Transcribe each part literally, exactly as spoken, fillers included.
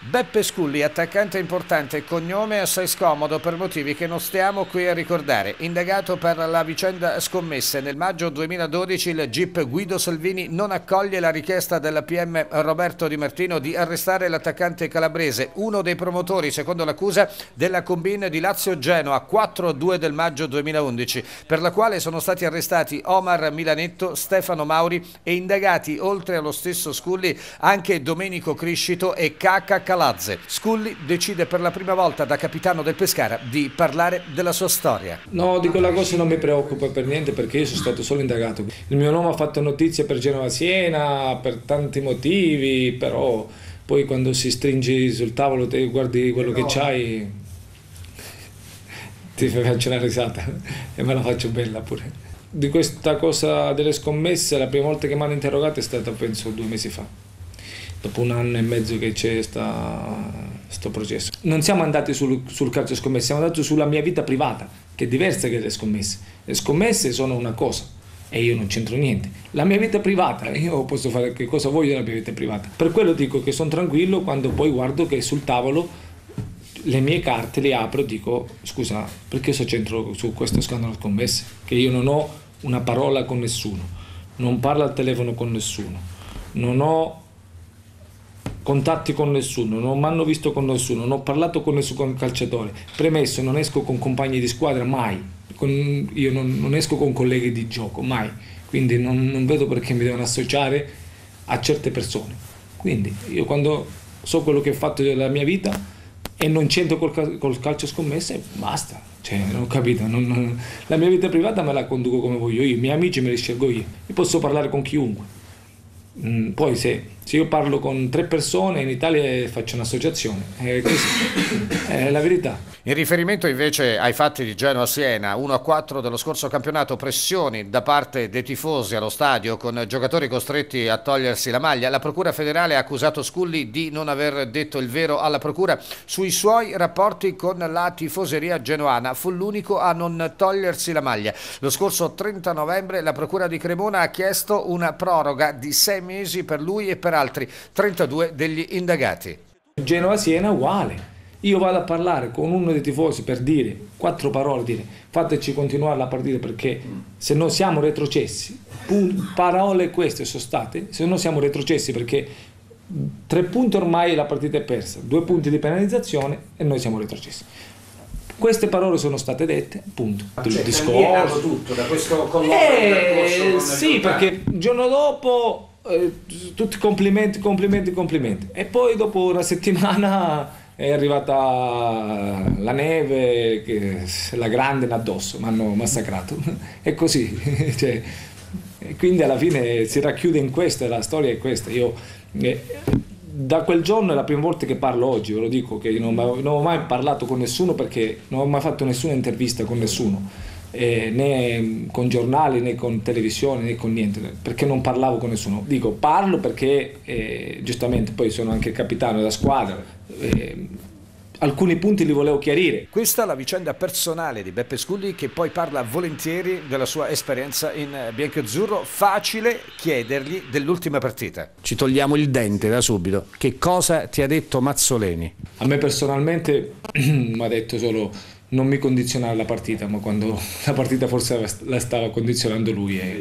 Beppe Sculli, attaccante importante, cognome assai scomodo per motivi che non stiamo qui a ricordare. Indagato per la vicenda scommesse, nel maggio duemiladodici il G I P Guido Salvini non accoglie la richiesta del P M Roberto Di Martino di arrestare l'attaccante calabrese, uno dei promotori, secondo l'accusa, della combine di Lazio-Genoa quattro a due del maggio duemilaundici, per la quale sono stati arrestati Omar Milanetto, Stefano Mauri e indagati, oltre allo stesso Sculli, anche Domenico Criscito e Caca Calazze. Sculli decide per la prima volta da capitano del Pescara di parlare della sua storia. No, di quella cosa non mi preoccupa per niente perché io sono stato solo indagato. Il mio nome ha fatto notizia per Genova-Siena, per tanti motivi, però poi quando si stringi sul tavolo e guardi quello che c'hai, ti faccio una risata e me la faccio bella pure. Di questa cosa delle scommesse, la prima volta che mi hanno interrogato è stata penso due mesi fa. Dopo un anno e mezzo che c'è questo processo. Non siamo andati sul, sul calcio scommesse, siamo andati sulla mia vita privata, che è diversa che le scommesse. Le scommesse sono una cosa e io non c'entro niente. La mia vita privata, io posso fare che cosa voglio nella mia vita privata. Per quello dico che sono tranquillo quando poi guardo che sul tavolo le mie carte le apro e dico scusa, perché io c'entro su questo scandalo scommesse? Che io non ho una parola con nessuno, non parlo al telefono con nessuno, non ho contatti con nessuno, non mi hanno visto con nessuno, non ho parlato con nessun calciatore. Premesso, non esco con compagni di squadra, mai. Con, io non, non esco con colleghi di gioco, mai. Quindi non, non vedo perché mi devono associare a certe persone. Quindi io quando so quello che ho fatto della mia vita e non c'entro col, col calcio scommesse, basta. Cioè, non ho capito. Non, non, la mia vita privata me la conduco come voglio io, i miei amici me li scelgo io. Io posso parlare con chiunque. Mm, poi se, se io parlo con tre persone in Italia faccio un'associazione, è così, è la verità. In riferimento invece ai fatti di Genoa-Siena, uno a quattro dello scorso campionato, pressioni da parte dei tifosi allo stadio con giocatori costretti a togliersi la maglia, la Procura federale ha accusato Sculli di non aver detto il vero alla Procura sui suoi rapporti con la tifoseria genoana. Fu l'unico a non togliersi la maglia. Lo scorso trenta novembre la Procura di Cremona ha chiesto una proroga di sei mesi per lui e per altri trentadue degli indagati. Genoa-Siena uguale. Io vado a parlare con uno dei tifosi per dire quattro parole, dire fateci continuare la partita perché se no siamo retrocessi. Parole queste sono state, se no siamo retrocessi perché tre punti ormai la partita è persa, due punti di penalizzazione e noi siamo retrocessi. Queste parole sono state dette, punto. Cioè, il discorso tutto da questo colloquio. Eh, sì, perché il giorno dopo eh, tutti complimenti, complimenti, complimenti. E poi dopo una settimana è arrivata la neve, che, la grande addosso, mi hanno massacrato. È così. Cioè, quindi alla fine si racchiude in questo, la storia è questa. Io, eh, da quel giorno è la prima volta che parlo oggi, ve lo dico, che non, non ho mai parlato con nessuno perché non ho mai fatto nessuna intervista con nessuno, eh, né con giornali, né con televisione, né con niente, perché non parlavo con nessuno. Dico, parlo perché eh, giustamente poi sono anche il capitano della squadra, eh, alcuni punti li volevo chiarire. Questa è la vicenda personale di Beppe Sculli, che poi parla volentieri della sua esperienza in biancazzurro. Facile chiedergli dell'ultima partita. Ci togliamo il dente da subito. Che cosa ti ha detto Mazzoleni? A me personalmente mi ha detto solo non mi condizionare la partita, ma quando la partita forse la stava condizionando lui e,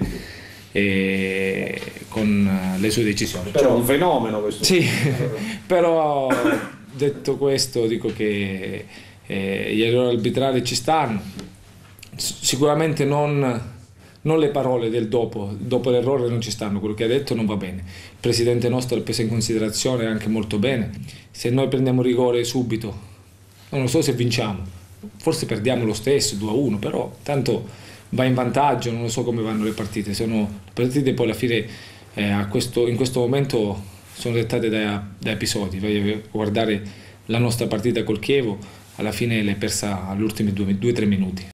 e con le sue decisioni. Però è un fenomeno questo. Sì, però detto questo dico che eh, gli errori arbitrali ci stanno, sicuramente non, non le parole del dopo, dopo l'errore non ci stanno, quello che ha detto non va bene, il presidente nostro l'ha preso in considerazione anche molto bene, se noi prendiamo rigore subito, non lo so se vinciamo, forse perdiamo lo stesso due a uno, però tanto va in vantaggio, non lo so come vanno le partite, sono le partite poi alla fine eh, a questo, in questo momento sono dettate da, da episodi. Vai a guardare la nostra partita col Chievo, alla fine l'hai persa agli ultimi due o tre minuti.